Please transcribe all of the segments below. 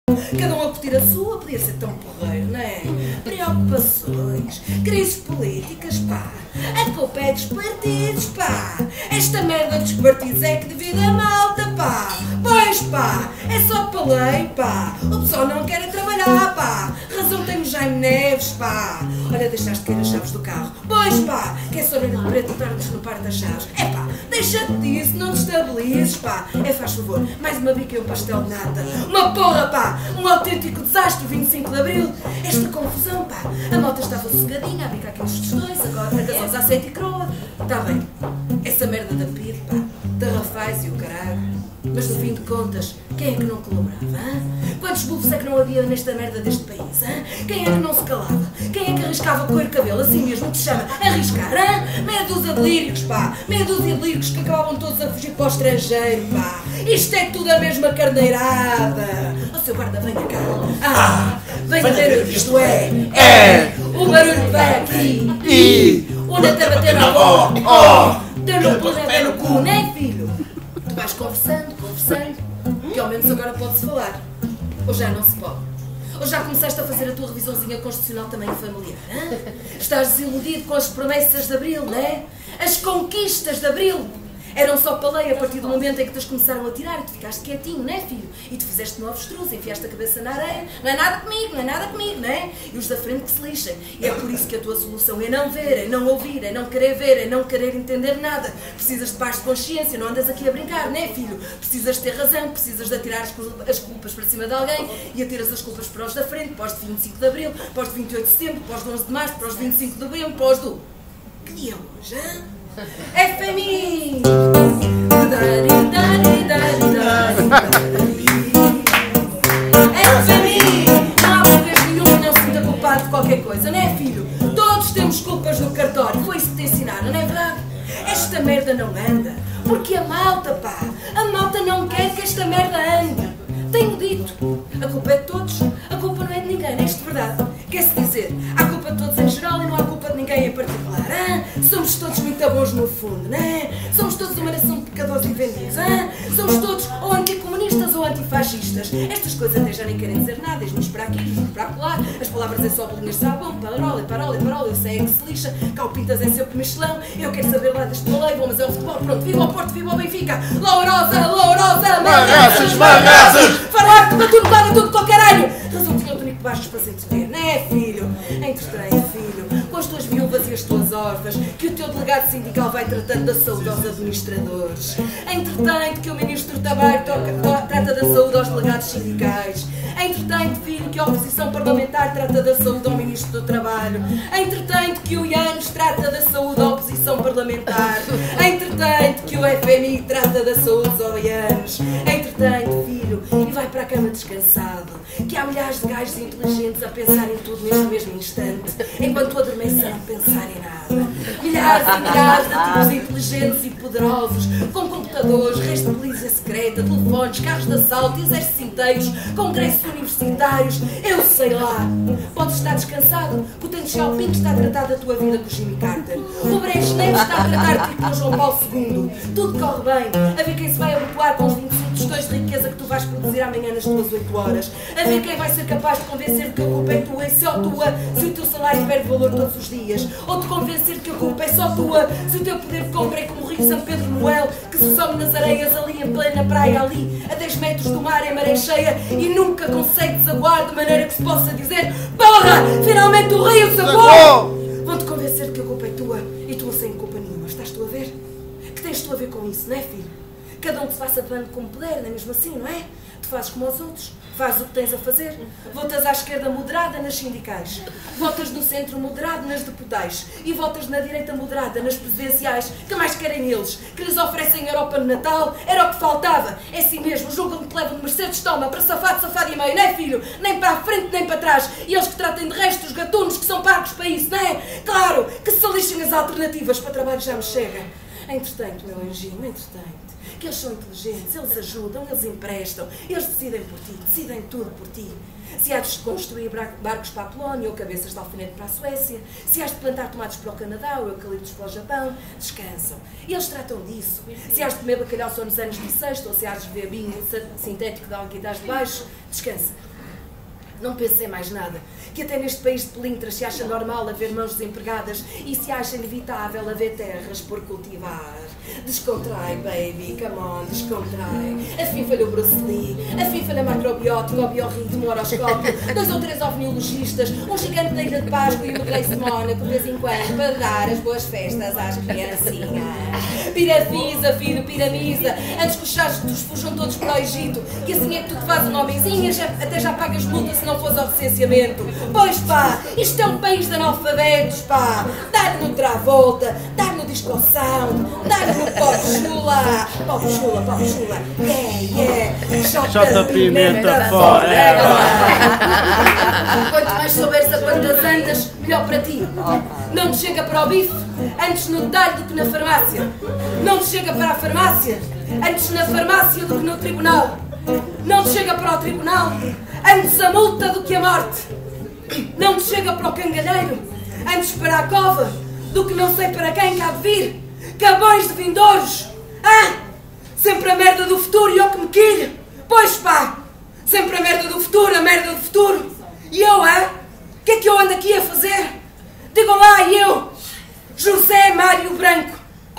Cada um a curtir a sua, podia ser tão porreiro, não é? Preocupações, crises políticas, pá. A culpa é dos partidos, pá. Esta merda dos partidos é que divide a malta, pá. Pois, pá, é só para lei, pá. O pessoal não quer trabalhar, pá. Razão tem o Jaime Neves, pá. Olha, deixaste cair as chaves do carro. Pois, pá, que é só ver o preto tardes no par das chaves. É, pá, deixa-te disso, não te estabilizes, pá. É, faz favor, mais uma bica e um pastel de nata. Uma porra, pá, um autêntico desastre, 25 de Abril. Esta confusão, pá. A malta estava sossegadinha a bicar aqueles tostões, agora casamos a 7 e croa. Tá bem, essa merda da PID, pá, da Rafais e o caralho. Mas no fim de contas, quem é que não colaborava, hein? Quantos bufos é que não havia nesta merda deste país, hein? Quem é que não se calava? Quem é que arriscava coer cabelo, assim mesmo, te chama arriscar, hein? Meia dúzia de líricos, pá! Meia dúzia de líricos que acabavam todos a fugir para o estrangeiro, pá! Isto é tudo a mesma carneirada! Ó seu guarda, venha cá! Ah! Venha ver o que isto é! É! O barulho que vai aqui! E! Onde até bater na avó! Oh! Deu no pulo, é no cu, não é, filho? Tu vais conversando, que ao menos agora pode-se falar. Ou já não se pode? Ou já começaste a fazer a tua revisãozinha constitucional também familiar, hein? Estás desiludido com as promessas de Abril, não é? As conquistas de Abril eram só para lei a partir do momento em que te começaram a tirar e tu ficaste quietinho, não é, filho? E tu fizeste novos trus, enfiaste a cabeça na areia. Não é nada comigo, não é? E os da frente que se lixem. E é por isso que a tua solução é não ver, é não ouvir, é não querer ver, é não querer entender nada. Precisas de paz de consciência, não andas aqui a brincar, não é, filho? Precisas de ter razão, precisas de atirar as culpas para cima de alguém e atiras as culpas para os da frente, para os de 25 de Abril, para os de 28 de Setembro, para os de 11 de Março, para os de 25 de Novembro, para os do... Que dia é hoje, hein? FMI! FMI! Não há português nenhum que não se sinta culpado de qualquer coisa, não é, filho? Todos temos culpas no cartório, foi isso que te ensinaram, não é verdade? Esta merda não anda, porque a malta, pá, a malta não quer que esta merda ande. Tenho dito, a culpa é de todos, a culpa não é de ninguém, não é isto verdade? Quer-se dizer, há culpa de todos em geral e não há culpa de ninguém em particular, hein? Somos todos muito bons no fundo, não é? Somos todos uma nação de pecadores e vendidos, hein? Somos todos ou anticomunistas ou antifascistas. Estas coisas até já nem querem dizer nada, diz-nos para aqui, diz-nos para lá, as palavras é só bolinhas de sabão, parola, eu sei é que se lixa, cá o Pintas é sempre Michelão, eu quero saber lá deste voleibol, mas é o futebol, pronto, viva o Porto, viva o Benfica, lourosa, marraças, fará-te, batudo, tudo, qualquer ano. Razão tinha o Tonico Bastos para se entreter, não é, filho? Entretém, filho, com as tuas viúvas e as tuas órfãs, que o teu delegado sindical vai tratando da saúde aos administradores. Entretém-te que o Ministro do Trabalho trata da saúde aos delegados sindicais. Entretém-te, filho, que a oposição parlamentar trata da saúde ao Ministro do Trabalho. Entretém-te que o IANS trata da saúde à oposição parlamentar. Entretém-te que o FMI trata da saúde ao IANS. Entretém-te, filho, e vai para a cama descansado, que há milhares de gajos inteligentes a pensar em tudo neste mesmo instante, enquanto tu adormeces a não pensar em nada. Milhares e milhares de tipos inteligentes e poderosos, com computadores, redes de polícia secreta, telefones, carros de assalto, exércitos inteiros, congressos universitários, eu sei lá. Podes estar descansado, que o Tenente Pinto está a tratar da tua vida com o Jimmy Carter. O Brezhnev está a tratar-te com o João Paulo II. Tudo corre bem, a ver quem se vai habituar com os 25 tostões de riqueza que tu vais produzir amanhã nas tuas 8 horas. A ver quem vai ser capaz de convencer que a culpa é tua e só tua se o teu salário perde valor todos os dias. Ou de convencer que a culpa é só tua se o teu poder de compra é como o rio São Pedro Noel, que se some nas areias ali em plena praia, ali a 10 metros do mar em maré cheia e nunca consegue desaguar de maneira que se possa dizer: porra, finalmente o rio se aguou! Vão-te convencer que a culpa é tua e tu sem culpa nenhuma. Estás tu a ver? Que tens tu a ver com isso, não é, filho? Cada um que se vai sabendo como puder, não é mesmo assim, não é? Tu fazes como os outros, fazes o que tens a fazer. Votas à esquerda moderada nas sindicais, votas no centro moderado nas deputais e votas na direita moderada nas presidenciais. Que mais querem eles? Que lhes oferecem Europa no Natal? Era o que faltava. É assim mesmo, julgam que levam de Mercedes, toma, para safado e meio, não é, filho? Nem para a frente, nem para trás. E eles que tratem de resto os gatunos que são pagos para isso, não é? Claro, que se lixem as alternativas para trabalho já me chega. Entretanto, meu anjinho, entretanto, que eles são inteligentes, eles ajudam, eles emprestam, eles decidem por ti, decidem tudo por ti. Se has de construir barcos para a Polónia ou cabeças de alfinete para a Suécia, se has de plantar tomates para o Canadá ou eucaliptos para o Japão, descansam. Eles tratam disso. Se has de comer bacalhau só nos anos bissexto ou se has de beber vinho sintético de alquitas de baixo, descansa. Não pensei mais nada, que até neste país de pelintras se acha normal haver mãos desempregadas e se acha inevitável haver terras por cultivar. Descontrai, baby, come on, descontrai. Assim falha o Bruce Lee, assim falha a macrobiótica, o biorritmo, o horoscópio, 2 ou 3 ovniologistas, um gigante da Ilha de Páscoa e uma Grace Mónaco de vez em quando para dar as boas festas às criancinhas. Piramisa, filho, piramisa, antes que os chás te fujam todos para o Egito, que assim é que tu te fazes um homenzinho, até já pagas multa se não fores ao recenseamento. Pois pá, isto é um país de analfabetos, pá. Dá-lhe no Travolta, dá-lhe no Disco Sound, dá-lhe no Pop Chula. Pop Chula, Pop Chula. Jota Pimenta forever. Quanto mais souberes a quantas andas, melhor para ti. Não te chega para o bife, antes no detalhe do que na farmácia. Não te chega para a farmácia, antes na farmácia do que no tribunal. Não te chega para o tribunal, antes a multa do que a morte. Não te chega para o cangalheiro, antes para a cova do que não sei para quem há de vir. Cabões de vindouros. Ah, sempre a merda do futuro e eu que me quilho. Pois pá, sempre a merda do futuro, a merda do futuro. E eu, o que é que eu ando aqui a fazer? Digam lá, eu, José Mário Branco,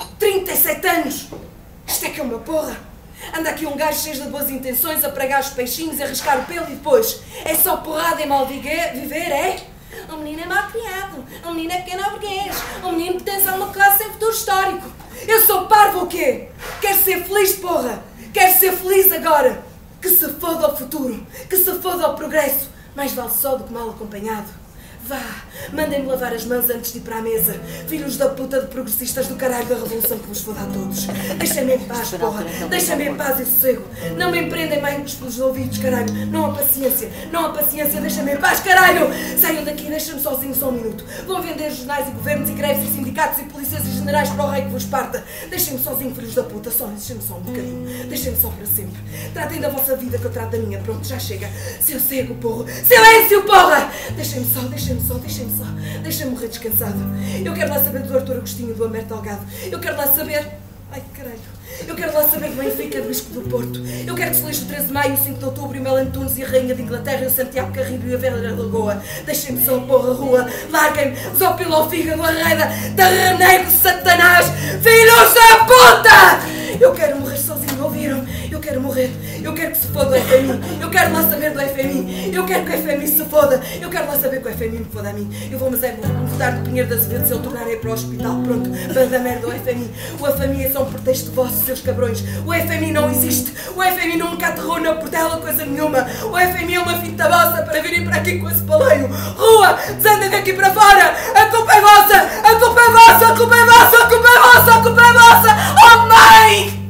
37 anos. Isto é que é uma porra. Anda aqui um gajo cheio de boas intenções a pregar os peixinhos, a riscar o pelo e depois é só porrada e mal viver, é? O menino é mal criado, o menino é pequeno burguês, o menino pertence a uma classe sem futuro histórico. Eu sou parvo o quê? Quero ser feliz, porra! Quero ser feliz agora! Que se foda ao futuro, que se foda ao progresso, mais vale só do que mal acompanhado. Vá, mandem-me lavar as mãos antes de ir para a mesa. Filhos da puta de progressistas do caralho da revolução que vos foda a todos. Deixem-me em paz, porra. Deixem-me em paz e sossego. Não me empreendem mais pelos ouvidos, caralho. Não há paciência. Não há paciência. Deixem-me em paz, caralho. Saiam daqui e deixem-me sozinho só um minuto. Vão vender jornais e governos e greves e sindicatos e polícias e generais para o rei que vos parta. Deixem-me sozinho, filhos da puta. Só, deixem-me só um bocadinho. Deixem-me só para sempre. Tratem da vossa vida que eu trato da minha. Pronto, já chega. Sossego, porra. Silêncio, porra. Deixem-me só, deixem-me morrer descansado. Eu quero lá saber do Artur Agostinho e do Humberto Delgado. Eu quero lá saber... Ai, caralho. Eu quero lá saber do Benfica, do Bispo do Porto. Eu quero que se lixe o 13 de maio, o 5 de outubro, e o Mel Antunes e a Rainha de Inglaterra, e o Santiago Carrilho e a Vera da Lagoa. Deixem-me só, porra, rua. Larguem-me, só pelo ao fígado, arreida, terrenego, satanás, filhos da puta! Eu quero morrer sozinho, ouviram? Eu quero morrer. Eu quero que se foda o FMI. Eu quero lá saber do FMI. Eu quero que o FMI se foda. Eu quero lá saber que o FMI me foda a mim. Eu vou, mas é votar do Pinheiro das Azevedo se ele tornar para o hospital. Pronto, para dar merda ao FMI. O FMI é só um pretexto vosso, seus cabrões. O FMI não existe. O FMI nunca aterrou na Portela coisa nenhuma. O FMI é uma fita vossa para virem para aqui com esse paleio. Rua, desandem daqui para fora. A culpa é vossa. A culpa é vossa. A culpa é vossa. A culpa é vossa. A culpa é vossa. Oh, mãe!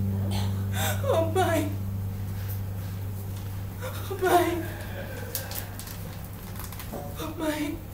Oh, mãe! Oh, mãe! Oh, mãe!